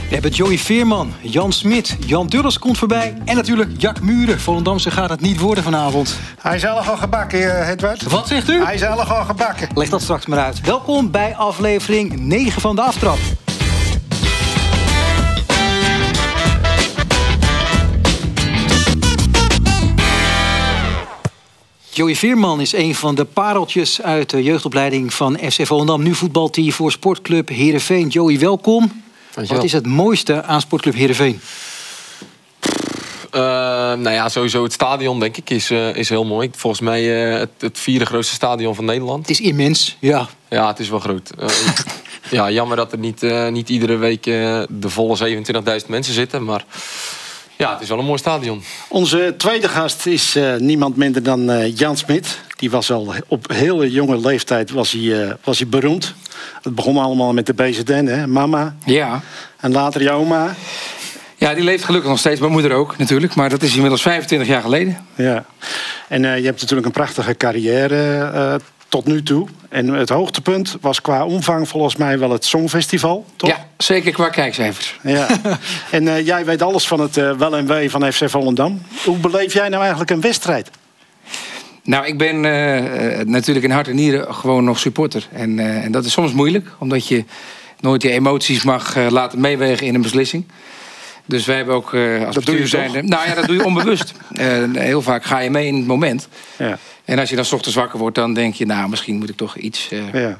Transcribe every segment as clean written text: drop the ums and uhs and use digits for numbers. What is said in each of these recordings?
We hebben Joey Veerman, Jan Smit, Jan Dulles komt voorbij... en natuurlijk Jack Muren. Volendamse gaat het niet worden vanavond. Hij is al gebakken, Edward. Wat zegt u? Hij is al gebakken. Leg dat straks maar uit. Welkom bij aflevering 9 van de Aftrap. Joey Veerman is een van de pareltjes uit de jeugdopleiding van FC Volendam. Nu voetbalt hij voor Sportclub Heerenveen. Joey, welkom. Wat is het mooiste aan Sportclub Heerenveen? Nou ja, sowieso het stadion, denk ik, is heel mooi. Volgens mij het vierde grootste stadion van Nederland. Het is immens, ja. Ja, het is wel groot. Ja, jammer dat er niet iedere week de volle 27.000 mensen zitten, maar... Ja, het is wel een mooi stadion. Onze tweede gast is niemand minder dan Jan Smit. Die was al op hele jonge leeftijd was hij beroemd. Het begon allemaal met de BZN, hè? Mama. Ja. En later je oma. Ja, die leeft gelukkig nog steeds. Mijn moeder ook, natuurlijk. Maar dat is inmiddels 25 jaar geleden. Ja. En je hebt natuurlijk een prachtige carrière tot nu toe. En het hoogtepunt was qua omvang volgens mij wel het Songfestival, toch? Ja, zeker qua kijkcijfers. Ja. En jij weet alles van het wel en wee van FC Volendam. Hoe beleef jij nou eigenlijk een wedstrijd? Nou, ik ben natuurlijk in hart en nieren gewoon nog supporter. En dat is soms moeilijk, omdat je nooit je emoties mag laten meewegen in een beslissing. Dus wij hebben ook als bestuur zijnde... Nou ja, dat doe je onbewust. Heel vaak ga je mee in het moment. Ja. En als je dan 's ochtends wakker wordt, dan denk je... nou, misschien moet ik toch iets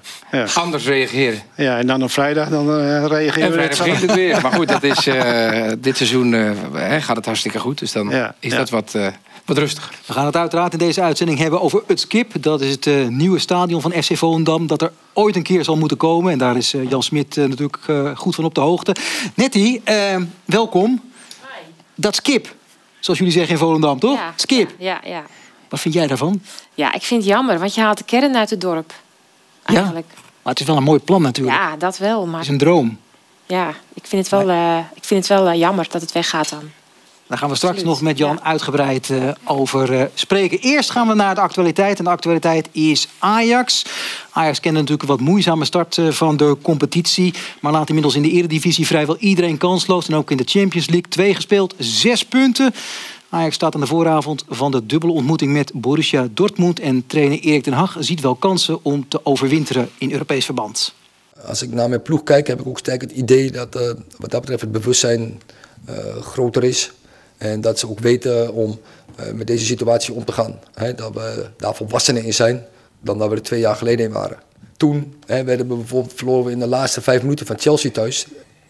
anders reageren. Ja, en dan op vrijdag dan reageer je en vrijdag begint het weer. Maar goed, dat is, dit seizoen gaat het hartstikke goed. Dus dan is dat wat rustig. We gaan het uiteraard in deze uitzending hebben over het Skip. Dat is het nieuwe stadion van FC Volendam... dat er ooit een keer zal moeten komen. En daar is Jan Smit natuurlijk goed van op de hoogte. Nettie, welkom. Hi. Dat Skip, zoals jullie zeggen in Volendam, toch? Ja, Skip. Ja. Wat vind jij daarvan? Ja, ik vind het jammer, want je haalt de kern uit het dorp. Eigenlijk. Ja, maar het is wel een mooi plan natuurlijk. Ja, dat wel. Maar... Het is een droom. Ja, ik vind het wel jammer dat het weggaat dan. Daar gaan we straks nog met Jan uitgebreid over spreken. Eerst gaan we naar de actualiteit. En de actualiteit is Ajax. Ajax kende natuurlijk een wat moeizame start van de competitie. Maar laat inmiddels in de Eredivisie vrijwel iedereen kansloos. En ook in de Champions League 2 gespeeld. 6 punten. Ajax staat aan de vooravond van de dubbele ontmoeting met Borussia Dortmund. En trainer Erik ten Hag ziet wel kansen om te overwinteren in Europees verband. Als ik naar mijn ploeg kijk, heb ik ook sterk het idee dat wat dat betreft het bewustzijn groter is. En dat ze ook weten om met deze situatie om te gaan. Dat we daar volwassener in zijn dan dat we er 2 jaar geleden in waren. Toen werden we bijvoorbeeld verloren in de laatste 5 minuten van Chelsea thuis.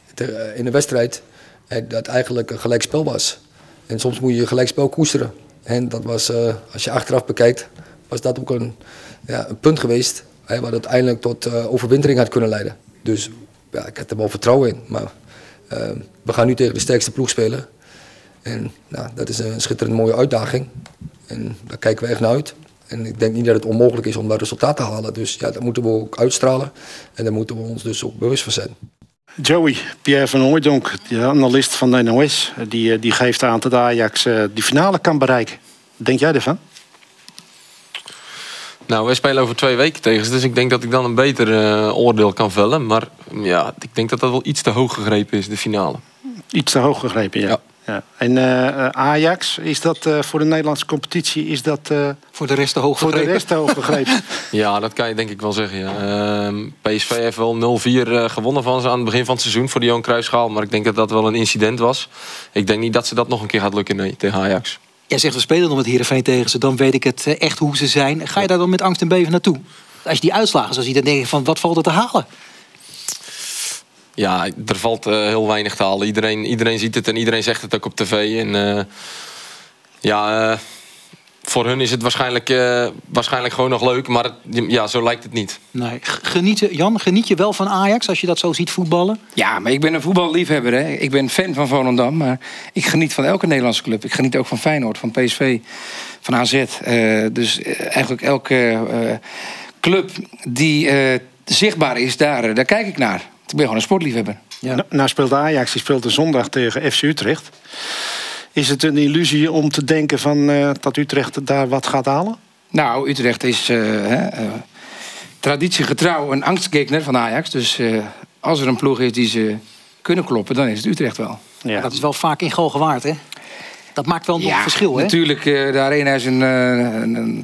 In een wedstrijd dat eigenlijk een gelijkspel was. En soms moet je gelijkspel koesteren. En dat was, als je achteraf bekijkt, was dat ook een punt geweest wat uiteindelijk tot overwintering had kunnen leiden. Dus ja, ik heb er wel vertrouwen in. Maar we gaan nu tegen de sterkste ploeg spelen. En nou, dat is een schitterend mooie uitdaging. En daar kijken we echt naar uit. En ik denk niet dat het onmogelijk is om dat resultaat te halen. Dus ja, dat moeten we ook uitstralen. En daar moeten we ons dus ook bewust van zijn. Joey, Pierre van Hooijdonk, de analist van de NOS... die geeft aan dat Ajax die finale kan bereiken. Wat denk jij ervan? Nou, wij spelen over 2 weken tegen ze. Dus ik denk dat ik dan een beter oordeel kan vellen. Maar ja, ik denk dat dat wel iets te hoog gegrepen is, de finale. Iets te hoog gegrepen, ja. En Ajax, is dat voor de Nederlandse competitie... is dat voor de rest te hoog gegrepen? Voor de rest te hoog gegrepen. Ja, dat kan je denk ik wel zeggen. Ja. PSV heeft wel 0-4 gewonnen van ze aan het begin van het seizoen... voor de Johan Cruijffschaal. Maar ik denk dat dat wel een incident was. Ik denk niet dat ze dat nog een keer gaat lukken tegen Ajax. Jij zegt, we spelen nog met Heerenveen tegen ze. Dan weet ik het echt hoe ze zijn. Ga je daar dan met angst en beven naartoe? Als je die uitslagen zo ziet, dan denk je van, wat valt er te halen? Ja, er valt heel weinig te halen. Iedereen ziet het en iedereen zegt het ook op tv. En voor hun is het waarschijnlijk gewoon nog leuk. Maar zo lijkt het niet. Nee. Geniet je wel van Ajax als je dat zo ziet voetballen? Ja, maar ik ben een voetballiefhebber. Hè. Ik ben fan van Volendam. Maar ik geniet van elke Nederlandse club. Ik geniet ook van Feyenoord, van PSV, van AZ. Dus eigenlijk elke club die zichtbaar is, daar kijk ik naar. Ik ben gewoon een sportliefhebber. Ja. Nou speelt Ajax, die speelt de zondag tegen FC Utrecht. Is het een illusie om te denken van, dat Utrecht daar wat gaat halen? Nou, Utrecht is traditiegetrouw een angstgegner van Ajax. Dus als er een ploeg is die ze kunnen kloppen, dan is het Utrecht wel. Ja. Dat is wel vaak in Galgen waard, hè? Dat maakt wel nog verschil, hè? Natuurlijk, de Arena is een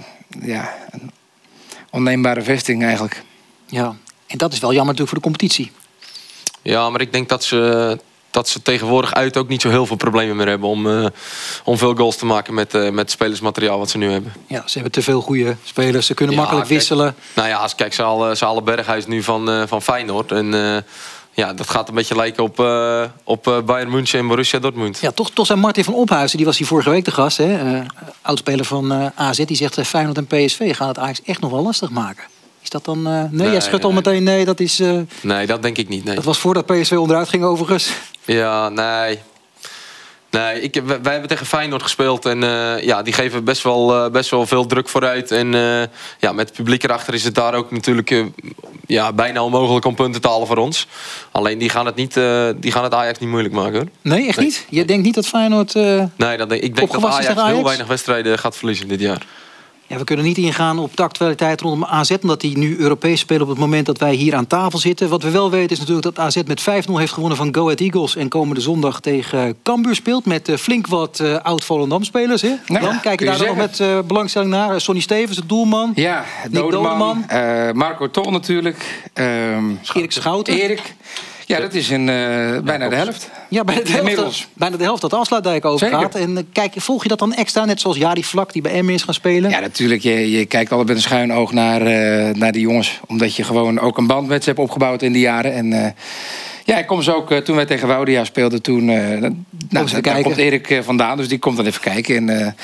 onneembare vesting eigenlijk. Ja, en dat is wel jammer natuurlijk voor de competitie. Ja, maar ik denk dat ze tegenwoordig uit ook niet zo heel veel problemen meer hebben om veel goals te maken met het spelersmateriaal wat ze nu hebben. Ja, ze hebben te veel goede spelers. Ze kunnen makkelijk wisselen. Nou ja, kijk, ze halen Berghuis nu van Feyenoord. En dat gaat een beetje lijken op Bayern München en Borussia Dortmund. Ja, toch zijn Martin van Ophuizen, die was hier vorige week de gast. Oudspeler van AZ, die zegt Feyenoord en PSV gaan het Ajax echt nog wel lastig maken. Is dat dan... nee, jij schudt al meteen nee, dat is... Nee, dat denk ik niet. Nee. Dat was voordat PSV onderuit ging overigens. Ja, nee. Nee, wij hebben tegen Feyenoord gespeeld en die geven best wel veel druk vooruit. En met het publiek erachter is het daar ook natuurlijk bijna onmogelijk om punten te halen voor ons. Alleen die gaan het Ajax niet moeilijk maken, hoor. Nee, echt niet? Je denkt niet dat Feyenoord nee, ik denk dat Ajax heel weinig wedstrijden gaat verliezen dit jaar. Ja, we kunnen niet ingaan op de actualiteit rondom AZ... omdat die nu Europees spelen op het moment dat wij hier aan tafel zitten. Wat we wel weten is natuurlijk dat AZ met 5-0 heeft gewonnen van Go Ahead Eagles... en komende zondag tegen Cambuur speelt met flink wat oud-Volendam-spelers. Hè? Dan kijk je daar nog met belangstelling naar. Sonny Stevens, de doelman. Ja, Dodeman. Marco Tol natuurlijk. Erik Schouten. Erik. Ja, dat is bijna de helft. Ja, bijna de helft dat de afsluitdijk overgaat. En volg je dat dan extra, net zoals Jari Vlak die bij Emmen is gaan spelen? Ja, natuurlijk. Je kijkt altijd met een schuin oog naar die jongens. Omdat je gewoon ook een band met ze hebt opgebouwd in die jaren. En ik kom ze ook, toen wij tegen Woudia speelden, daar komt Erik vandaan. Dus die komt dan even kijken. En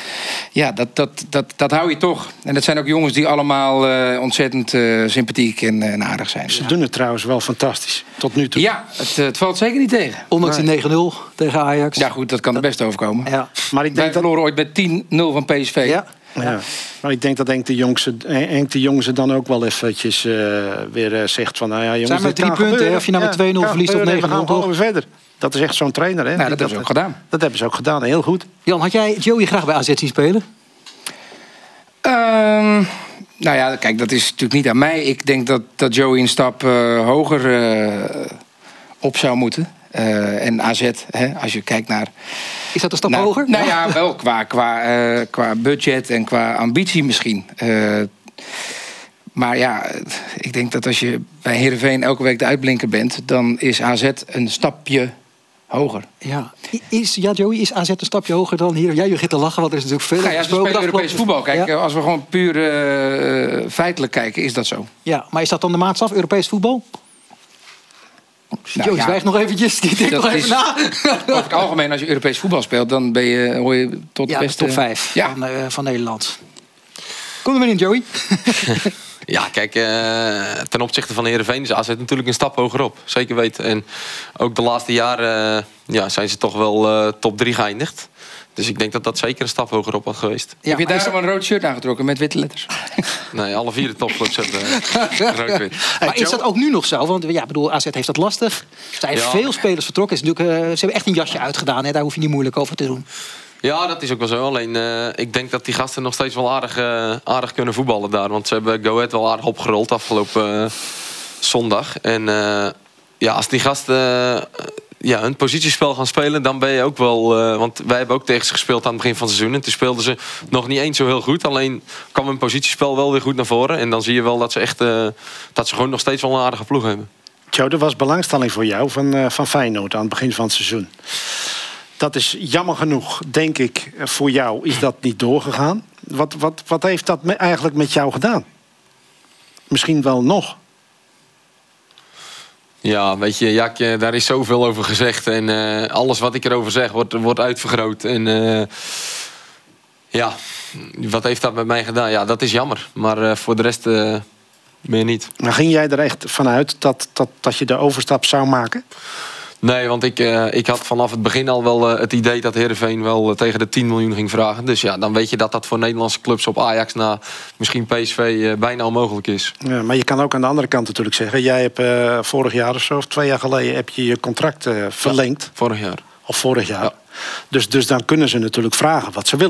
dat hou je toch. En dat zijn ook jongens die allemaal ontzettend sympathiek en aardig zijn. Ze doen het trouwens wel fantastisch, tot nu toe. Ja, het valt zeker niet tegen. Ondanks die 9-0 tegen Ajax. Ja goed, dat kan er best overkomen. Ja. Maar ik denk wij verloren ooit met 10-0 van PSV. Ja. Ja, maar ik denk dat Henk de Jong ze dan ook wel eventjes weer zegt van... Nou ja, jongens, zijn maar 3 punten, hè? Of je nou met 2-0 verliest of 9-0. We gaan gewoon weer verder. Dat is echt zo'n trainer, hè? Nou, dat hebben ze ook gedaan. Dat hebben ze ook gedaan, heel goed. Jan, had jij Joey graag bij AZ zien spelen? Nou ja, kijk, dat is natuurlijk niet aan mij. Ik denk dat Joey een stap hoger op zou moeten. En AZ, als je kijkt naar... Is dat een stap hoger? Nou ja, wel qua budget en qua ambitie misschien. Maar ja, ik denk dat als je bij Heerenveen elke week de uitblinker bent... dan is AZ een stapje hoger. Ja. Joey, is AZ een stapje hoger dan hier? Jij begint te lachen, want er is natuurlijk veel gesproken. Ze spelen Europees voetbal. Kijk, als we gewoon puur feitelijk kijken, is dat zo. Ja, maar is dat dan de maatstaf, Europees voetbal? Joey zwijgt nog eventjes, die denkt nog even na. Over het algemeen, als je Europees voetbal speelt... dan hoor je tot de beste... top 5 van Nederland. Kom er maar in, Joey. Ja, kijk, ten opzichte van Heerenveen is AZ natuurlijk een stap hoger op. Zeker weten. En ook de laatste jaren zijn ze toch wel top 3 geëindigd. Dus ik denk dat dat zeker een stap hoger op had geweest. Ja, heb je daarom een rood shirt aangetrokken met witte letters? Nee, alle 4 de topclubs hebben rood-wit. Maar is dat ook nu nog zo? Want AZ heeft dat lastig. Er zijn veel spelers vertrokken. Ze hebben echt een jasje uitgedaan. Hè? Daar hoef je niet moeilijk over te doen. Ja, dat is ook wel zo. Alleen ik denk dat die gasten nog steeds wel aardig kunnen voetballen daar. Want ze hebben Go Ahead wel aardig opgerold afgelopen zondag. En als die gasten hun positiespel gaan spelen, dan ben je ook wel... want wij hebben ook tegen ze gespeeld aan het begin van het seizoen. En toen speelden ze nog niet eens zo heel goed. Alleen kwam hun positiespel wel weer goed naar voren. En dan zie je wel dat ze echt dat ze gewoon nog steeds wel een aardige ploeg hebben. Joe, er was belangstelling voor jou van Feyenoord aan het begin van het seizoen. Dat is jammer genoeg, denk ik, voor jou is dat niet doorgegaan. Wat heeft dat eigenlijk met jou gedaan? Misschien wel nog. Ja, weet je, Jakje, daar is zoveel over gezegd. En alles wat ik erover zeg wordt uitvergroot. En wat heeft dat met mij gedaan? Ja, dat is jammer. Maar voor de rest meer niet. Maar ging jij er echt vanuit dat je de overstap zou maken? Nee, want ik had vanaf het begin al wel het idee dat Heerenveen wel tegen de 10 miljoen ging vragen. Dus ja, dan weet je dat voor Nederlandse clubs op Ajax na misschien PSV bijna onmogelijk is. Ja, maar je kan ook aan de andere kant natuurlijk zeggen. Jij hebt vorig jaar of zo, of 2 jaar geleden, heb je je contract verlengd. Ja, vorig jaar. Of vorig jaar. Ja. Dus dan kunnen ze natuurlijk vragen wat ze willen.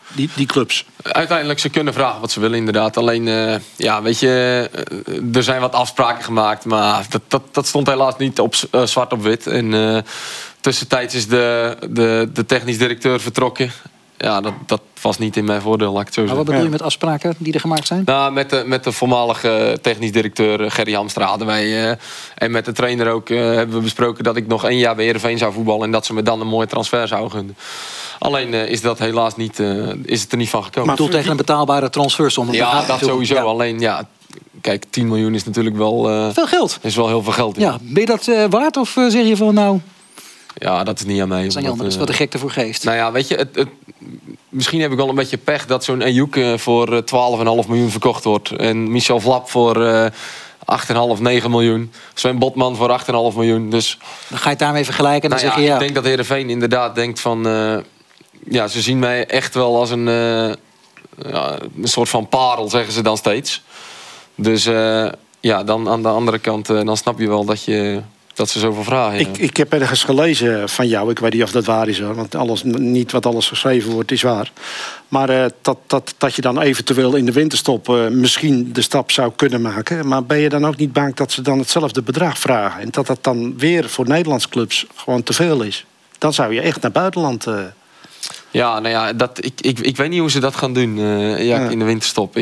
die clubs? Uiteindelijk, ze kunnen vragen wat ze willen inderdaad. Alleen, ja, weet je, er zijn wat afspraken gemaakt. Maar dat stond helaas niet op zwart op wit. En tussentijds is de technisch directeur vertrokken. Ja, dat was niet in mijn voordeel, laat ik het zo zeggen. Maar wat bedoel je met afspraken die er gemaakt zijn? Nou, met de voormalige technisch directeur Gerry Hamstra hadden wij... en met de trainer ook hebben we besproken dat ik nog 1 jaar bij Heerenveen zou voetballen... en dat ze me dan een mooie transfer zouden gunnen. Alleen is dat helaas niet, is het er niet van gekomen. Maar bedoel tegen een betaalbare transfersom? Ja, dat sowieso. Ja. Alleen, ja, kijk, 10 miljoen is natuurlijk wel... veel geld. Is wel heel veel geld. Ja, ben je dat waard of zeg je van nou... Ja, dat is niet aan mij. Dat is wat de gek ervoor geeft. Nou ja, weet je, misschien heb ik wel een beetje pech dat zo'n Ejuke voor 12,5 miljoen verkocht wordt. En Michel Vlap voor 8,5, 9 miljoen. Sven Botman voor 8,5 miljoen. Dus, dan ga je het daarmee vergelijken en dan zeg je ja. Ik denk dat Heerenveen inderdaad denkt van... ja, ze zien mij echt wel als een soort van parel, zeggen ze dan steeds. Dus ja, dan aan de andere kant, dan snap je wel dat ze zoveel vragen. Ja. Ik heb ergens gelezen van jou, ik weet niet of dat waar is hoor, want niet wat alles geschreven wordt is waar. Maar dat je dan eventueel in de winterstop misschien de stap zou kunnen maken. Maar ben je dan ook niet bang dat ze dan hetzelfde bedrag vragen? En dat dan weer voor Nederlandse clubs gewoon te veel is? Dan zou je echt naar buitenland... Ja, nou ja, ik weet niet hoe ze dat gaan doen in de winterstop.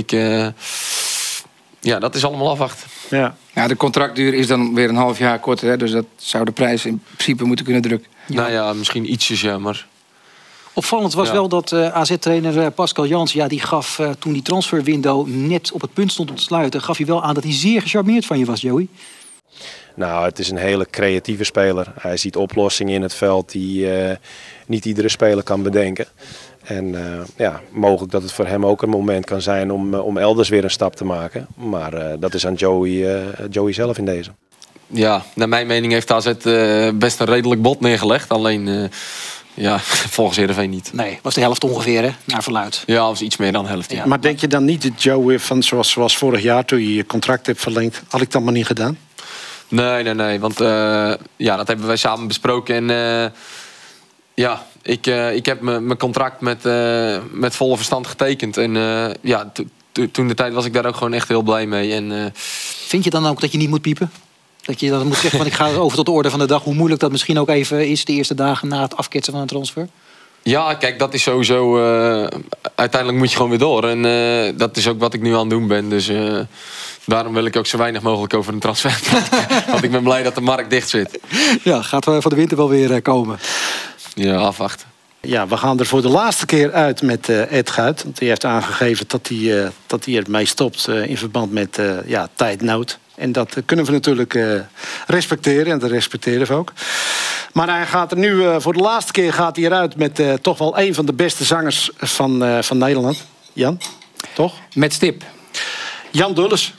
Ja, dat is allemaal afwachten. Ja. Ja, de contractduur is dan weer een half jaar korter. Hè, dus dat zou de prijs in principe moeten kunnen drukken. Ja. Nou ja, misschien ietsjes, ja, maar... Opvallend was wel dat AZ-trainer Pascal Jansen... Ja, die gaf toen die transferwindow net op het punt stond om te sluiten... gaf hij wel aan dat hij zeer gecharmeerd van je was, Joey. Nou, het is een hele creatieve speler. Hij ziet oplossingen in het veld die niet iedere speler kan bedenken. En ja, mogelijk dat het voor hem ook een moment kan zijn om elders weer een stap te maken. Maar dat is aan Joey zelf in deze. Ja, naar mijn mening heeft AZ best een redelijk bod neergelegd. Alleen, ja, volgens Heerenveen niet. Nee, was de helft ongeveer, hè, naar verluid. Ja, was iets meer dan de helft. Ja. Maar denk je dan niet dat Joey, van zoals vorig jaar toen je je contract hebt verlengd... had ik dat maar niet gedaan? Nee. Want ja, dat hebben wij samen besproken. En ja, ik heb mijn contract met volle verstand getekend. En ja, toen de tijd was ik daar ook gewoon echt heel blij mee. En, vind je dan ook dat je niet moet piepen? Dat je dan moet zeggen, van ik ga over tot de orde van de dag. Hoe moeilijk dat misschien ook even is de eerste dagen na het afketsen van een transfer? Ja, kijk, dat is sowieso... uiteindelijk moet je gewoon weer door. En dat is ook wat ik nu aan het doen ben. Dus daarom wil ik ook zo weinig mogelijk over een transfer praten. Want ik ben blij dat de markt dicht zit. Ja, gaat van de winter wel weer komen. Ja, afwachten. Ja, we gaan er voor de laatste keer uit met Ed Guit. Want die heeft aangegeven dat hij ermee stopt in verband met tijdnood. En dat kunnen we natuurlijk respecteren. En dat respecteren we ook. Maar hij gaat er nu voor de laatste keer gaat hij eruit met toch wel een van de beste zangers van Nederland. Jan, toch? Met stip. Jan Dulles.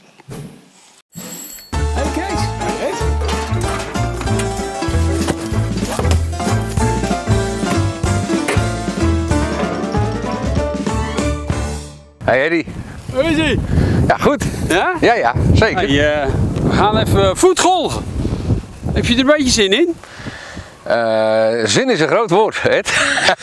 Hey Kees. Hey Eddie. Hoe is ie? Ja, goed. Ja? Ja, zeker. Hey, we gaan even voetgolven. Heb je er een beetje zin in? Zin is een groot woord, Ed.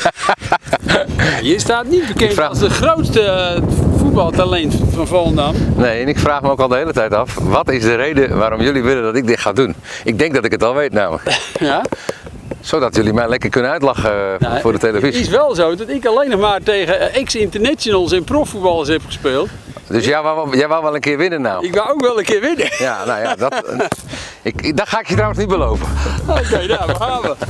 Je staat niet bekend als de grootste voetbaltalent van Volendam. Nee, en ik vraag me ook al de hele tijd af, wat is de reden waarom jullie willen dat ik dit ga doen? Ik denk dat ik het al weet namelijk. Ja? Zodat jullie mij lekker kunnen uitlachen voor de televisie. Het is wel zo dat ik alleen nog maar tegen ex-internationals en profvoetballers heb gespeeld. Dus jij wou wel een keer winnen nou? Ik wou ook wel een keer winnen. Ja, nou ja, dat ga ik je trouwens niet beloven. Oké, nou, we gaan we.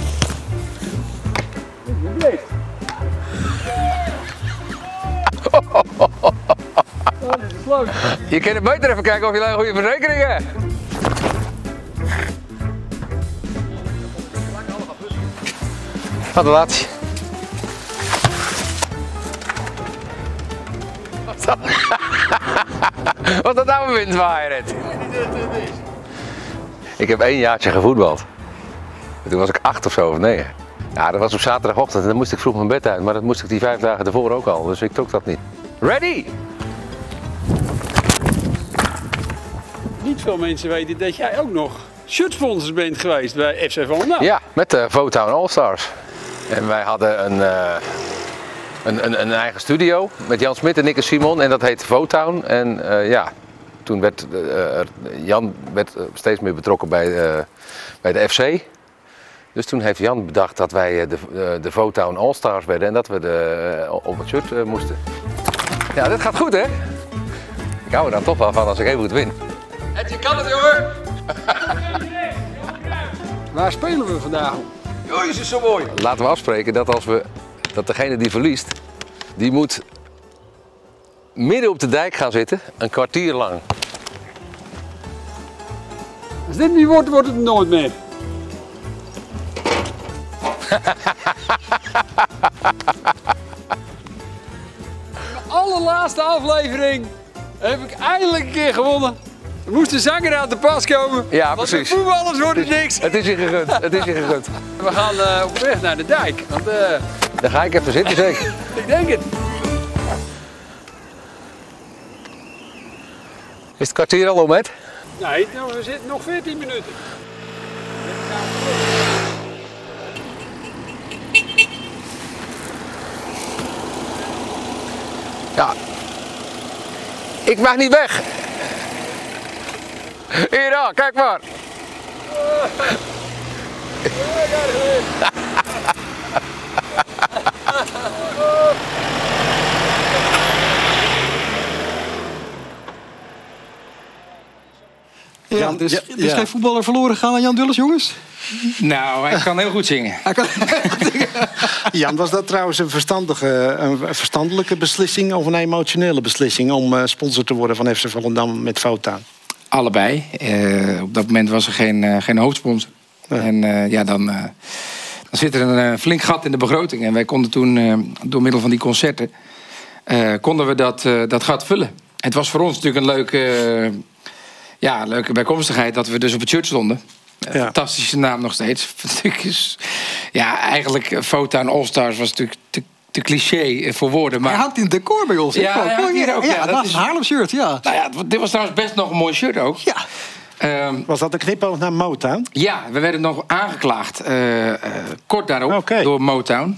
Je kan er beter even kijken of je een goede verzekering hebt. Wat een laatje. Wat dat nou een windwaaier, Ed? Ik heb 1 jaartje gevoetbald. Toen was ik 8 of zo, of 9. Ja, dat was op zaterdagochtend en dan moest ik vroeg mijn bed uit. Maar dat moest ik die 5 dagen ervoor ook al, dus ik trok dat niet. Ready! Niet veel mensen weten dat jij ook nog shirtsponsor bent geweest bij FC Volendam. Ja, met de Votown All Stars. En wij hadden een eigen studio met Jan Smit en ik en Simon. En dat heette Votown. En toen werd Jan steeds meer betrokken bij de FC. Dus toen heeft Jan bedacht dat wij de Votown All-Stars werden. En dat we op het shirt moesten. Ja, dit gaat goed, hè? Ik hou er dan toch wel van als ik even goed win. Je kan het, jongen! Waar spelen we vandaag? Oh, is het zo mooi. Laten we afspreken dat degene die verliest, die moet midden op de dijk gaan zitten, een kwartier lang. Als dit niet wordt, wordt het nooit meer. De allerlaatste aflevering heb ik eindelijk een keer gewonnen. Er moest de zanger aan de pas komen. Ja, want precies. de voetballers worden niks. Het is je gegund, het is je gegund. We gaan op weg naar de dijk. Want, Daar ga ik even zitten, zeker. Ik denk het. Is het kwartier al om, Ed? Nee, we zitten nog 14 minuten. Ja. Ik mag niet weg. Hier dan, kijk maar. Ja, dus geen voetballer verloren gegaan aan Jan Dulles, jongens? Nou, hij kan heel goed zingen. Jan, was dat trouwens een verstandelijke beslissing of een emotionele beslissing om sponsor te worden van FC Volendam met Votown? Allebei. Op dat moment was er geen hoofdsponsor. Ja. En dan zit er een flink gat in de begroting. En wij konden toen, door middel van die concerten, konden we dat gat vullen. Het was voor ons natuurlijk een leuke bijkomstigheid dat we dus op het shirt stonden. Fantastische naam nog steeds. Ja, eigenlijk Votown All-Stars was natuurlijk te cliché voor woorden. Maar hij hangt in het decor bij ons. Ja, hij hangt hier ook. Ja, dat is een Haarlem shirt, ja. Nou ja, dit was trouwens best nog een mooi shirt ook. Ja. Was dat de knipoog naar Motown? Ja, we werden nog aangeklaagd. Kort daarop door Motown.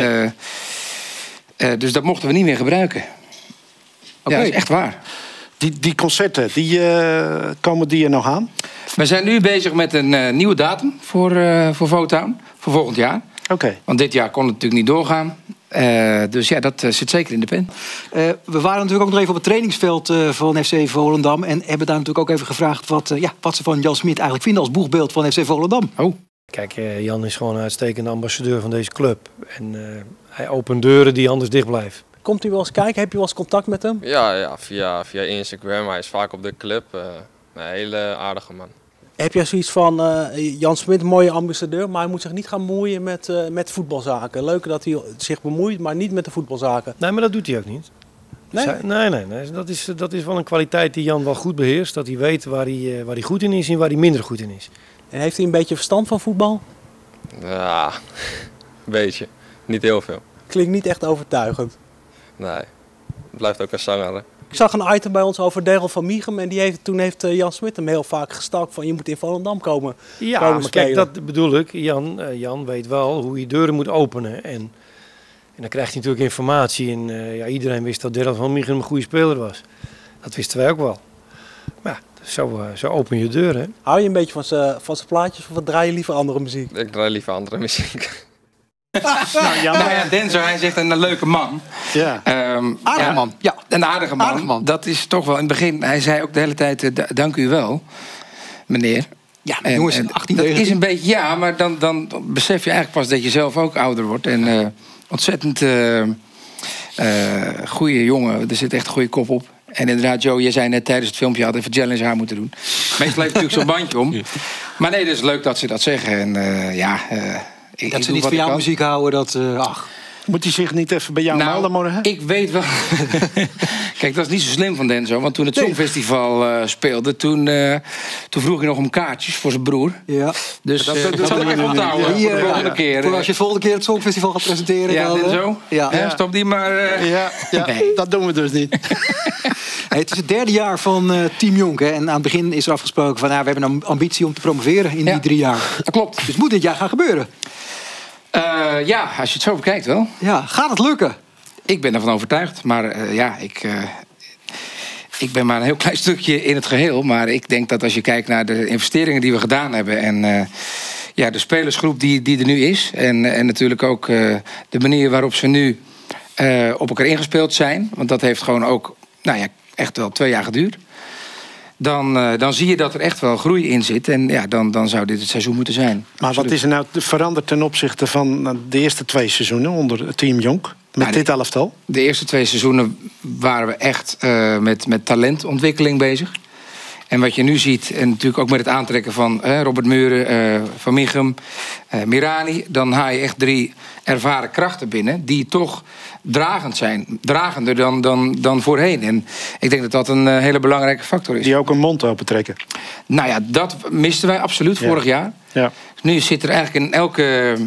Dus dat mochten we niet meer gebruiken. Ja, dat is echt waar. Die concerten, komen die er nog aan? We zijn nu bezig met een nieuwe datum voor Votown. Voor volgend jaar. Want dit jaar kon het natuurlijk niet doorgaan. Dus ja, dat zit zeker in de pen. We waren natuurlijk ook nog even op het trainingsveld van FC Volendam. En hebben daar natuurlijk ook even gevraagd wat ze van Jan Smit eigenlijk vinden als boegbeeld van FC Volendam. Kijk, Jan is gewoon een uitstekende ambassadeur van deze club. En hij opent deuren die anders dicht blijven. Komt u wel eens kijken? Heb je wel eens contact met hem? Ja, via Instagram. Hij is vaak op de club. Een hele aardige man. Heb jij zoiets van Jan Smit, mooie ambassadeur, maar hij moet zich niet gaan bemoeien met voetbalzaken? Leuk dat hij zich bemoeit, maar niet met de voetbalzaken. Nee, maar dat doet hij ook niet. Nee? Nee. Dat is wel een kwaliteit die Jan wel goed beheerst. Dat hij weet waar hij goed in is en waar hij minder goed in is. En heeft hij een beetje verstand van voetbal? Ja, een beetje. Niet heel veel. Klinkt niet echt overtuigend. Nee, blijft ook een zanger. Hè? Ik zag een item bij ons over Daryl van Mieghem en toen heeft Jan Smit hem heel vaak gestalkt van je moet in Volendam komen. Ja, maar kijk, dat bedoel ik. Jan weet wel hoe je deuren moet openen en dan krijgt hij natuurlijk informatie. En iedereen wist dat Daryl van Mieghem een goede speler was. Dat wisten wij ook wel. Maar ja, zo open je deuren. Hè? Hou je een beetje van zijn plaatjes of draai je liever andere muziek? Ik draai liever andere muziek. Denzo, hij zegt een leuke man. Ja. Aardige man. Ja. Een aardige man. Dat is toch wel in het begin. Hij zei ook de hele tijd: dank u wel, meneer. Ja, jongens, 18, dat is een beetje, ja, maar dan besef je eigenlijk pas dat je zelf ook ouder wordt. En ontzettend goede jongen. Er zit echt een goede kop op. En inderdaad, Joe, je zei net tijdens het filmpje, je had even challenge haar moeten doen. Meestal heeft natuurlijk zo'n bandje om. Maar nee, het is leuk dat ze dat zeggen. En dat ze niet van jouw muziek houden, Moet hij zich niet even bij jou melden, morgen? Ik weet wel. Kijk, dat is niet zo slim van Denzo. Want toen het Songfestival speelde, toen vroeg hij nog om kaartjes voor zijn broer. Ja. Dus dat zal ik even onthouden voor de volgende keer. Voor als je de volgende keer het Songfestival gaat presenteren. Ja, Denzo. Ja. Stop die maar. Nee. Dat doen we dus niet. Het is het derde jaar van Team Jonk. Hè? En aan het begin is er afgesproken van we hebben een ambitie om te promoveren in die 3 jaar. Dat klopt. Dus moet dit jaar gaan gebeuren. Ja, als je het zo bekijkt wel. Ja, gaat het lukken? Ik ben ervan overtuigd. Maar ik ben maar een heel klein stukje in het geheel. Maar ik denk dat als je kijkt naar de investeringen die we gedaan hebben... en de spelersgroep die er nu is... en natuurlijk ook de manier waarop ze nu op elkaar ingespeeld zijn... want dat heeft gewoon ook echt wel 2 jaar geduurd... Dan zie je dat er echt wel groei in zit. En dan zou dit het seizoen moeten zijn. Maar wat is er nou veranderd ten opzichte van de eerste 2 seizoenen onder Team Jonk? Met dit elftal? De eerste 2 seizoenen waren we echt met talentontwikkeling bezig. En wat je nu ziet, en natuurlijk ook met het aantrekken van Robert Muren, Van Michem, Mirani... dan haal je echt 3 ervaren krachten binnen die toch dragend zijn. Dragender dan voorheen. En ik denk dat dat een hele belangrijke factor is. Die ook een mond open trekken. Nou ja, dat misten wij absoluut vorig jaar. Ja. Nu zit er eigenlijk in elke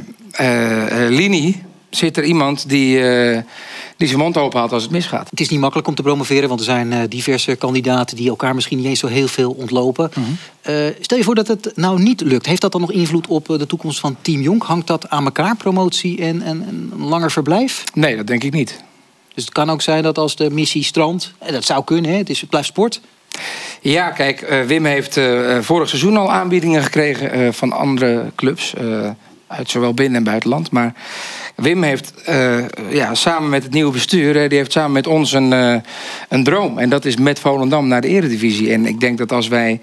linie zit er iemand die zijn mond open haalt als het misgaat. Het is niet makkelijk om te promoveren, want er zijn diverse kandidaten die elkaar misschien niet eens zo heel veel ontlopen. Stel je voor dat het nou niet lukt. Heeft dat dan nog invloed op de toekomst van Team Jonk? Hangt dat aan elkaar, promotie en een langer verblijf? Nee, dat denk ik niet. Dus het kan ook zijn dat als de missie strandt, dat zou kunnen, hè? Het blijft sport. Ja, kijk, Wim heeft vorig seizoen al aanbiedingen gekregen van andere clubs. Uit zowel binnen- en buitenland. Maar Wim heeft samen met het nieuwe bestuur... die heeft samen met ons een droom. En dat is met Volendam naar de Eredivisie. En ik denk dat als wij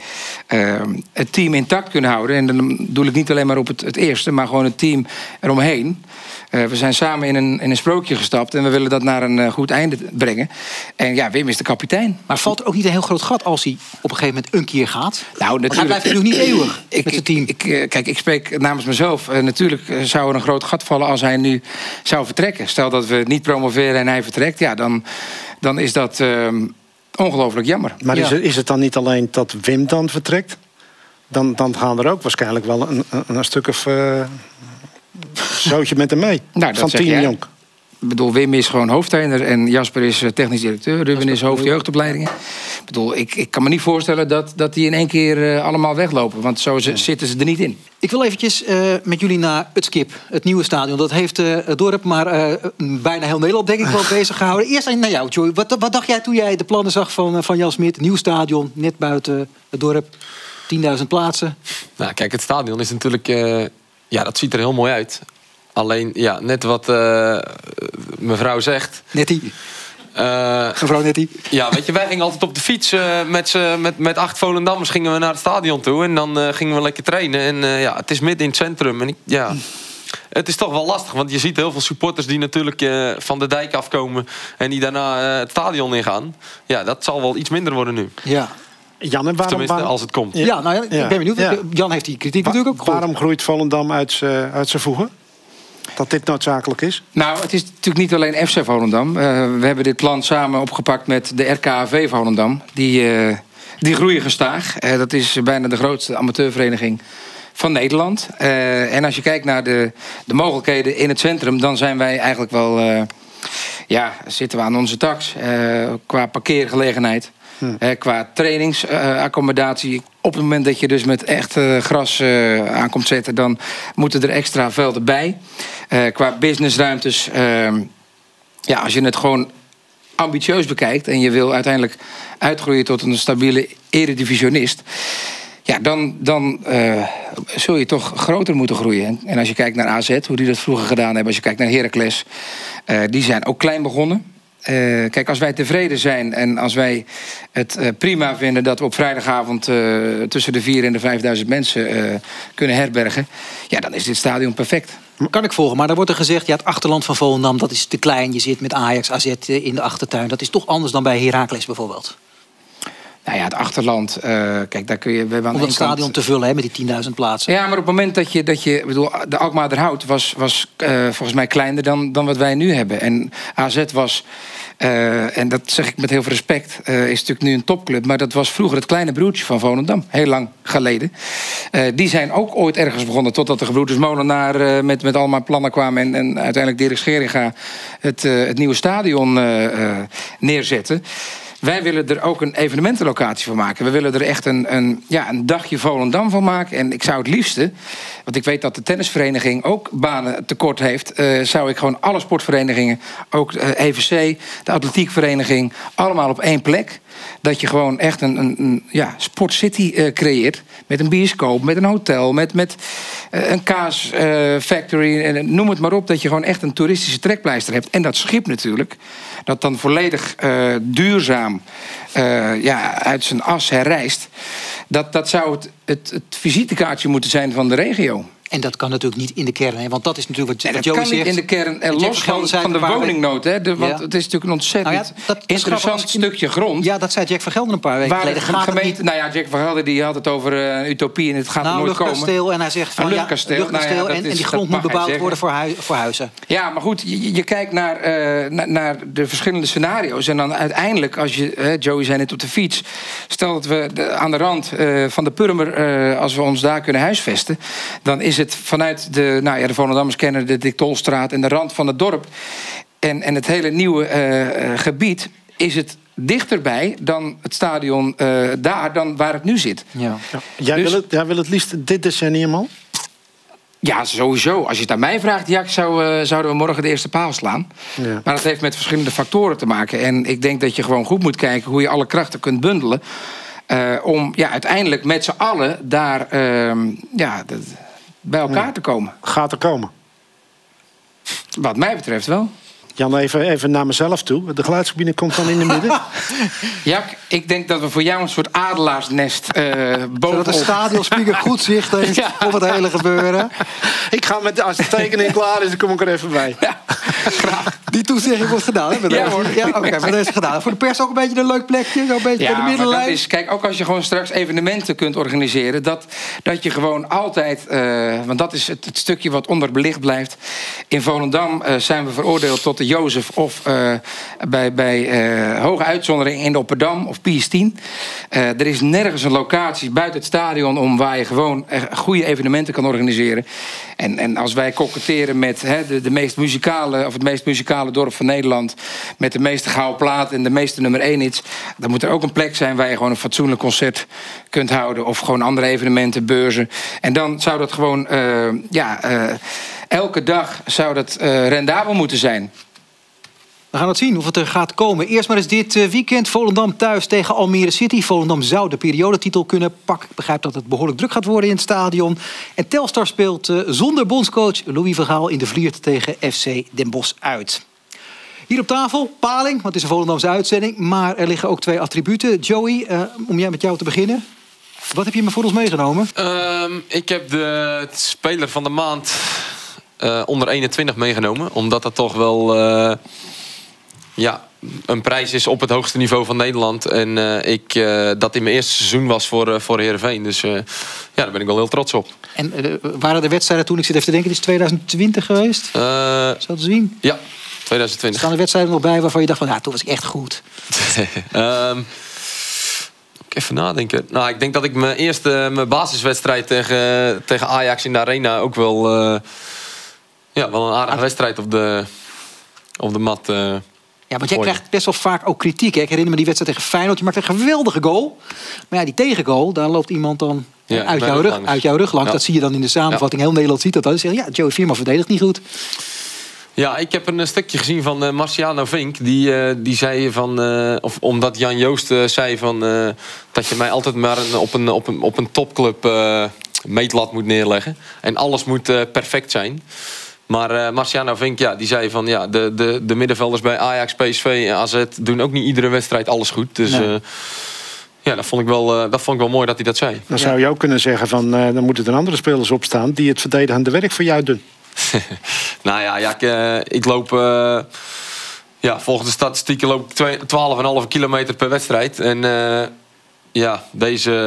het team intact kunnen houden... en dan doe ik niet alleen maar op het eerste... maar gewoon het team eromheen... we zijn samen in een sprookje gestapt... en we willen dat naar een goed einde brengen. En ja, Wim is de kapitein. Maar valt er ook niet een heel groot gat als hij op een gegeven moment een keer gaat? Nou, natuurlijk. Hij blijft natuurlijk niet eeuwig met zijn team. Ik spreek namens mezelf. Natuurlijk zou er een groot gat vallen als hij nu zou vertrekken. Stel dat we niet promoveren en hij vertrekt... ja, dan is dat ongelooflijk jammer. Maar is het dan niet alleen dat Wim dan vertrekt? Dan gaan er ook waarschijnlijk wel een stuk of... zootje met hem mee, van Team Jonk. Ik bedoel, Wim is gewoon hoofdtrainer en Jasper is technisch directeur. Ruben is hoofd jeugdopleidingen. Ik bedoel, ik kan me niet voorstellen dat die in één keer allemaal weglopen. Want zo zitten ze er niet in. Ik wil eventjes met jullie naar het Skip, het nieuwe stadion. Dat heeft het dorp maar bijna heel Nederland denk ik wel bezig gehouden. Eerst naar jou, Joey. Wat dacht jij toen jij de plannen zag van Jan Smit? Nieuw stadion, net buiten het dorp. 10.000 plaatsen. Nou, kijk, het stadion is natuurlijk... dat ziet er heel mooi uit. Alleen, net wat mevrouw zegt. Nettie. Mevrouw Nettie. Ja, weet je, wij gingen altijd op de fiets met 8 Volendammers gingen we naar het stadion toe. En dan gingen we lekker trainen. En het is midden in het centrum. En het is toch wel lastig, want je ziet heel veel supporters die natuurlijk van de dijk afkomen. En die daarna het stadion ingaan. Ja, dat zal wel iets minder worden nu. Ja. Jan, en tenminste, als het komt. Ik ben benieuwd. Ja. Jan heeft die kritiek natuurlijk ook gehoord. Waarom groeit Volendam uit zijn voegen? Dat dit noodzakelijk is? Nou, het is natuurlijk niet alleen FC Volendam. We hebben dit plan samen opgepakt met de RKAV Volendam. Die groeien gestaag. Dat is bijna de grootste amateurvereniging van Nederland. En als je kijkt naar de mogelijkheden in het centrum... dan zijn wij eigenlijk wel... zitten we aan onze tax. Qua parkeergelegenheid. Qua trainingsaccommodatie. Op het moment dat je dus met echt gras aan komt zetten... dan moeten er extra velden bij. Qua businessruimtes... als je het gewoon ambitieus bekijkt... en je wil uiteindelijk uitgroeien tot een stabiele eredivisionist... ja, dan zul je toch groter moeten groeien. En als je kijkt naar AZ, hoe die dat vroeger gedaan hebben... als je kijkt naar Heracles, die zijn ook klein begonnen... Kijk, als wij tevreden zijn en als wij het prima vinden... dat we op vrijdagavond tussen de 4.000 en de 5.000 mensen kunnen herbergen... ja, dan is dit stadion perfect. Kan ik volgen, maar dan wordt er gezegd... het achterland van Volendam, dat is te klein. Je zit met Ajax, AZ in de achtertuin. Dat is toch anders dan bij Heracles bijvoorbeeld? Nou ja, het achterland, kijk, daar kun je... Om het stadion te vullen, hè, met die 10.000 plaatsen. Ja, maar op het moment dat je bedoel, de Alkmaarderhout was volgens mij kleiner dan wat wij nu hebben. En AZ was, en dat zeg ik met heel veel respect, is natuurlijk nu een topclub. Maar dat was vroeger het kleine broertje van Volendam, heel lang geleden. Die zijn ook ooit ergens begonnen, totdat de gebroeders Molenaar met allemaal plannen kwamen. En uiteindelijk Dirk Scheringa het nieuwe stadion neerzetten. wij willen er ook een evenementenlocatie van maken. We willen er echt een dagje Volendam van maken. En ik zou het liefste, want ik weet dat de tennisvereniging ook banen tekort heeft, zou ik gewoon alle sportverenigingen, ook EVC, de atletiekvereniging, allemaal op één plek. Dat je gewoon echt een sportcity creëert. Met een bioscoop, met een hotel, met een kaasfactory. Noem het maar op, dat je gewoon echt een toeristische trekpleister hebt. En dat schip natuurlijk, dat dan volledig duurzaam uit zijn as herrijst. Dat zou het visitekaartje moeten zijn van de regio. En dat kan natuurlijk niet in de kern, hè? Want dat is natuurlijk wat dat Joey kan zegt. Niet in de kern, los van de woningnood. Hè? Want het is natuurlijk een ontzettend interessant stukje grond. Ja, dat zei Jack van Gelder een paar weken geleden. Gemeente, Jack van Gelder die had het over een utopie en het gaat er nooit komen. Luchtkasteel, en hij zegt van luchtkasteel, en die grond moet bebouwd worden voor huizen. Ja, maar goed, je kijkt naar de verschillende scenario's. En dan uiteindelijk, als je, Joey zei net op de fiets, stel dat we aan de rand van de Purmer, als we ons daar kunnen huisvesten, dan is het vanuit de Volendammers kennen de Dick Tolstraat en de rand van het dorp en het hele nieuwe gebied, is het dichterbij dan het stadion dan waar het nu zit. Ja. Jij wil het liefst dit decennium al? Ja, sowieso. Als je het aan mij vraagt, Jack, zouden we morgen de eerste paal slaan. Ja. Maar dat heeft met verschillende factoren te maken. En ik denk dat je gewoon goed moet kijken hoe je alle krachten kunt bundelen. Om uiteindelijk met z'n allen daar bij elkaar te komen. Gaat er komen? Wat mij betreft wel. Jan, even naar mezelf toe. De geluidscabine komt dan in de midden. Jack, ik denk dat we voor jou een soort adelaarsnest bovenop... Zodat de stadionspeaker goed zicht heeft op het hele gebeuren. Ik ga als de tekening klaar is, dan kom ik er even bij. Ja, graag. Die toezegging wordt gedaan, hè? Ja, hoor. Ja, oké, maar dat is gedaan. Voor de pers ook een beetje een leuk plekje, zo een beetje bij de middenlijn. Kijk, ook als je gewoon straks evenementen kunt organiseren, dat je gewoon altijd, want dat is het stukje wat onderbelicht blijft. In Volendam zijn we veroordeeld tot de Jozef of bij hoge uitzondering in de Opperdam of Piers 10. Er is nergens een locatie buiten het stadion waar je gewoon goede evenementen kan organiseren. En als wij koketteren met de meest muzikale, of het meest muzikale dorp van Nederland, met de meeste gouden plaat en de meeste nummer 1 hits, dan moet er ook een plek zijn waar je gewoon een fatsoenlijk concert kunt houden of gewoon andere evenementen, beurzen. En dan zou dat gewoon elke dag zou dat rendabel moeten zijn. We gaan het zien of het er gaat komen. Eerst maar eens dit weekend. Volendam thuis tegen Almere City. Volendam zou de periodetitel kunnen pakken. Ik begrijp dat het behoorlijk druk gaat worden in het stadion. En Telstar speelt zonder bondscoach Louis van Gaal in de Vliert tegen FC Den Bosch uit. Hier op tafel, paling, want het is een Volendamse uitzending. Maar er liggen ook 2 attributen. Joey, om jij met jou te beginnen. Wat heb je me voor ons meegenomen? Ik heb de speler van de maand onder 21 meegenomen. Omdat dat toch wel... een prijs is op het hoogste niveau van Nederland. En dat in mijn eerste seizoen was voor Heerenveen. Dus daar ben ik wel heel trots op. En waren de wedstrijden toen, ik zit even te denken, het is 2020 geweest? Zou te zien? Ja, 2020. Staan er wedstrijden nog bij waarvan je dacht van, toen was ik echt goed? Even nadenken. Nou, ik denk dat ik mijn basiswedstrijd tegen Ajax in de Arena ook wel een aardige wedstrijd op de mat. Ja, want jij krijgt best wel vaak ook kritiek. Hè? Ik herinner me die wedstrijd tegen Feyenoord. Je maakt een geweldige goal. Maar ja, die tegengoal, daar loopt iemand dan uit jouw rug langs. Ja. Dat zie je dan in de samenvatting. Heel Nederland ziet dat dan. Ze zeggen, Joey Veerman verdedigt niet goed. Ja, ik heb een stukje gezien van Marciano Vink. Die zei van... omdat Jan Joost zei van... dat je mij altijd maar op een topclub meetlat moet neerleggen. En alles moet perfect zijn. Maar Marciano Vink, die zei van... de middenvelders bij Ajax, PSV en AZ... doen ook niet iedere wedstrijd alles goed. Dus... Nee. Dat vond ik wel mooi dat hij dat zei. Dan zou je ook kunnen zeggen van... dan moeten er andere spelers opstaan... die het verdedigende werk voor jou doen. Nou ja, ik loop... volgens de statistieken loop ik 12,5 kilometer per wedstrijd. En deze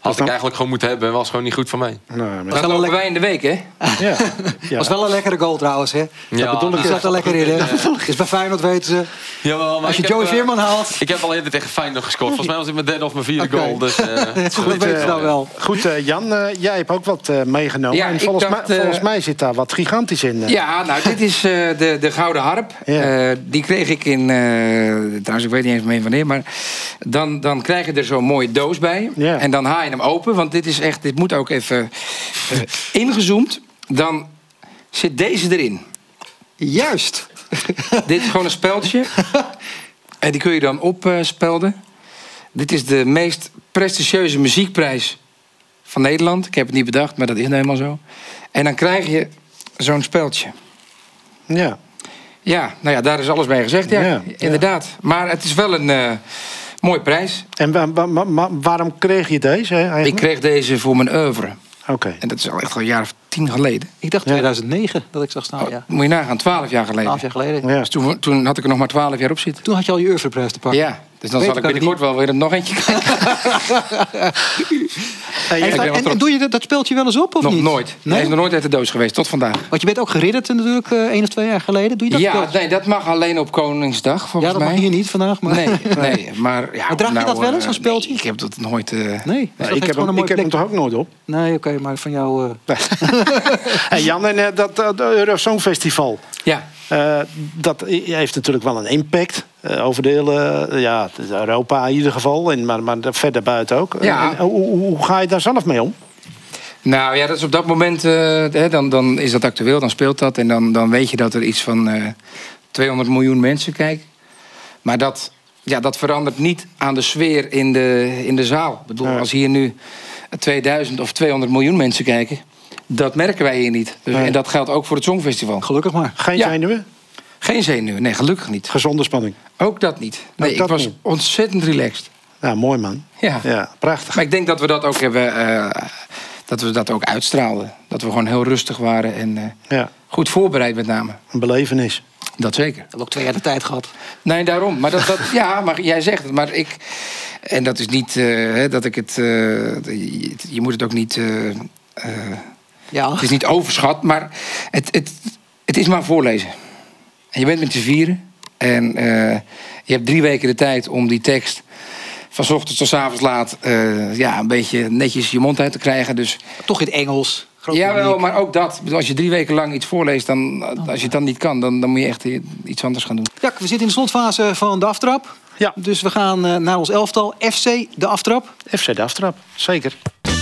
Had ik eigenlijk gewoon moeten hebben. Was gewoon niet goed van mij. Dat lopen wij in de week, hè? Ja. Was wel een lekkere goal trouwens, hè? Ja, Die zat er lekker in, hè? Dus bij Feyenoord weten ze... Jawel, maar als je Joey Veerman haalt... Ik heb al eerder tegen Feyenoord gescoord. Volgens mij was het mijn derde of mijn vierde goal. Dus, goed, weet je nou wel. Goed, Jan, jij hebt ook wat meegenomen. Ja, en volgens mij zit daar wat gigantisch in. Ja, nou, dit is de Gouden Harp. Ja. Die kreeg ik in... trouwens, ik weet niet eens meer wanneer. Maar dan krijg je er zo'n mooie doos bij. Ja. En dan haal je hem open. Want dit moet ook even ingezoomd. Dan zit deze erin. Juist. Dit is gewoon een speldje. En die kun je dan opspelden. Dit is de meest prestigieuze muziekprijs van Nederland. Ik heb het niet bedacht, maar dat is nou helemaal zo. En dan krijg je zo'n speldje. Ja. Ja, nou ja, daar is alles bij gezegd. Ja, inderdaad. Maar het is wel een mooie prijs. En waarom kreeg je deze eigenlijk? Ik kreeg deze voor mijn oeuvre. Oké. En dat is al echt al een jaar of 10 geleden. Ik dacht 2009 dat ik zag staan, ja. Moet je nagaan, 12 jaar geleden. 12 jaar geleden. Ja. Dus toen had ik er nog maar 12 jaar op zitten. Toen had je al je oeuvreprijs te pakken. Ja, dus dan zal ik binnenkort wel weer nog eentje krijgen. En doe je dat speeltje wel eens op, of nog niet? nooit. Nee? Hij is nog nooit uit de doos geweest, tot vandaag. Want je bent ook geridderd natuurlijk 1 of 2 jaar geleden. Doe je dat speeltje? Nee, dat mag alleen op Koningsdag, volgens mij. Ja, dat mag hier niet vandaag. Maar... Nee, maar... Ja, maar draag je dat wel eens, zo'n speeltje? Nee, ik heb dat nooit... Nee, ik heb hem toch ook nooit op? Nee, oké, maar van jou... Hey Jan, en dat Eurosong Festival. Ja. Dat heeft natuurlijk wel een impact over de hele Europa in ieder geval, maar verder buiten ook. Ja. En hoe ga je daar zelf mee om? Nou ja, dat is op dat moment, dan is dat actueel, dan speelt dat. En dan weet je dat er iets van 200 miljoen mensen kijken. Maar dat verandert niet aan de sfeer in de zaal. Ik bedoel, als hier nu 2000 of 200 miljoen mensen kijken, dat merken wij hier niet. Dus, en dat geldt ook voor het Songfestival. Gelukkig maar. Geen zenuwen? Geen zenuwen, nee, gelukkig niet. Gezonde spanning? Ook dat niet. Nee, ik was ontzettend relaxed. Ja, mooi man. Ja, prachtig. Maar ik denk dat we dat ook hebben, dat we dat ook uitstraalden. Dat we gewoon heel rustig waren en goed voorbereid met name. Een belevenis. Dat zeker. We hebben ook 2 jaar de tijd gehad. Nee, daarom. Maar ja, maar jij zegt het. Maar ik... En dat is niet dat ik het... je moet het ook niet... Het is niet overschat, maar het is maar voorlezen. En je bent met z'n vieren. En je hebt 3 weken de tijd om die tekst van 's ochtends tot 's avonds laat een beetje netjes je mond uit te krijgen. Dus, toch in het Engels. Jawel, maar ook dat. Als je 3 weken lang iets voorleest, als je het dan niet kan, dan moet je echt iets anders gaan doen. Ja, we zitten in de slotfase van de aftrap. Ja. Dus we gaan naar ons elftal. FC de aftrap. FC de aftrap, zeker.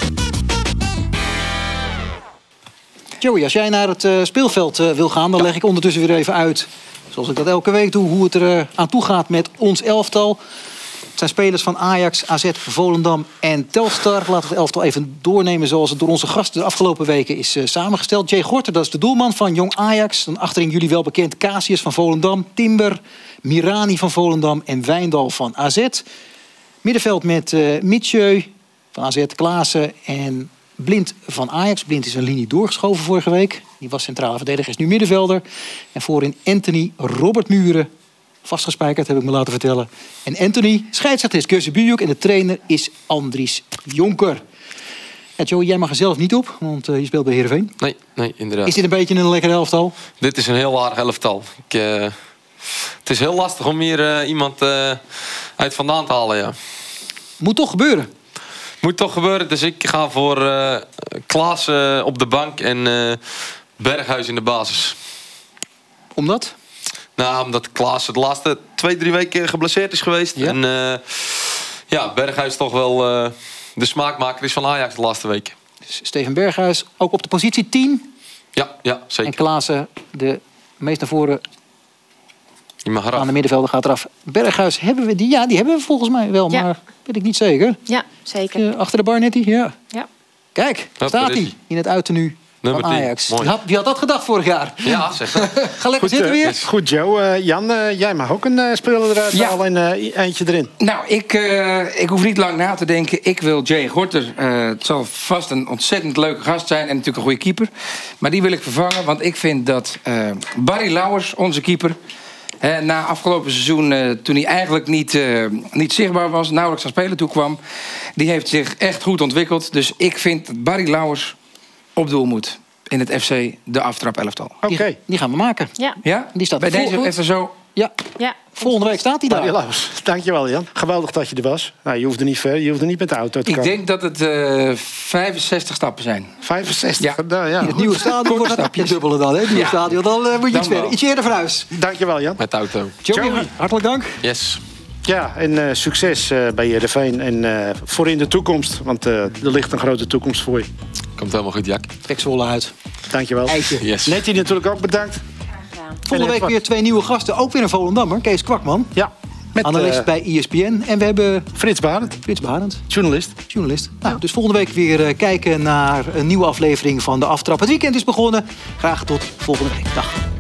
Joey, als jij naar het speelveld wil gaan, dan leg ik ondertussen weer even uit, zoals ik dat elke week doe, hoe het er aan toe gaat met ons elftal. Het zijn spelers van Ajax, AZ, Volendam en Telstar. Laten we het elftal even doornemen zoals het door onze gasten de afgelopen weken is samengesteld. Jay Gorter, dat is de doelman van Jong Ajax. Dan achterin jullie wel bekend Casius van Volendam, Timber, Mirani van Volendam en Wijndal van AZ. Middenveld met Mitjeu van AZ, Klaassen en Blind van Ajax. Blind is een linie doorgeschoven vorige week. Die was centrale verdediger, is nu middenvelder. En voorin Anthony, Robert Muren. Vastgespijkerd, heb ik me laten vertellen. En Anthony, scheidsrechter is Keuze Bujuk en de trainer is Andries Jonker. Ja, Joey, jij mag er zelf niet op, want je speelt bij Heerenveen. Nee, inderdaad. Is dit een beetje een lekker elftal? Dit is een heel aardig elftal. Het is heel lastig om hier iemand uit vandaan te halen, ja. Moet toch gebeuren? Moet toch gebeuren, dus ik ga voor Klaas op de bank en Berghuis in de basis. Omdat? Nou, omdat Klaas de laatste 2-3 weken geblesseerd is geweest. Ja. En Berghuis toch wel de smaakmaker is van Ajax de laatste weken. Dus Steven Berghuis ook op de positie 10. Ja, zeker. En Klaassen de meest naar voren aan de middenvelder gaat eraf. Berghuis hebben we die hebben we volgens mij wel, maar weet ik niet zeker. Ja, zeker. Achter de bar net die, ja. Kijk, Hop, staat hij in het uiternu van Ajax. Wie had dat gedacht vorig jaar? Ja, zeg dat. Ga lekker zitten weer. Goed, Joe. Jan, jij mag ook een speler eruit halen en eentje erin. Nou, ik hoef niet lang na te denken. Ik wil Jay Gorter. Het zal vast een ontzettend leuke gast zijn en natuurlijk een goede keeper. Maar die wil ik vervangen, want ik vind dat Barry Lauwers, onze keeper, Na afgelopen seizoen, toen hij eigenlijk niet zichtbaar was, nauwelijks aan spelen toekwam. Die heeft zich echt goed ontwikkeld. Dus ik vind dat Barry Lauwers op doel moet in het FC de aftrap elftal. Oké. Die gaan we maken. Ja. Die staat bij deze even zo. Ja. Volgende week staat hij daar. Laus. Dankjewel, Jan. Geweldig dat je er was. Nou, je hoefde niet ver. Je hoefde niet met de auto te komen. Ik denk dat het 65 stappen zijn. 65? Ja. Nou, ja. In het nieuwe stadion wordt het dubbele dan. Hè? Het nieuwe stadion, dan moet je iets eerder van huis. Dankjewel, Jan. Met de auto. Joey, hartelijk dank. Yes. Ja, en succes bij Heerenveen. En voor in de toekomst. Want er ligt een grote toekomst voor je. Komt helemaal goed, Jack. Pek Zwolle uit. Dankjewel. Eitje. Yes. Nettie natuurlijk ook bedankt. Volgende week weer 2 nieuwe gasten. Ook weer een Volendammer. Kees Kwakman. Ja. Met, analist bij ESPN. En we hebben Frits Barend. Journalist. Nou, dus volgende week weer kijken naar een nieuwe aflevering van De Aftrap. Het weekend is begonnen. Graag tot volgende week. Dag.